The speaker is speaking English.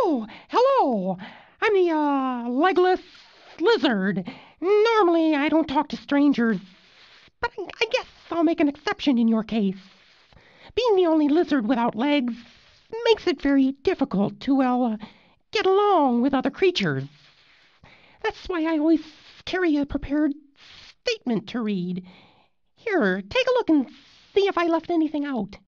Oh, hello. I'm the, Legless lizard. Normally, I don't talk to strangers, but I guess I'll make an exception in your case. Being the only lizard without legs makes it very difficult to, get along with other creatures. That's why I always carry a prepared statement to read. Here, take a look and see if I left anything out.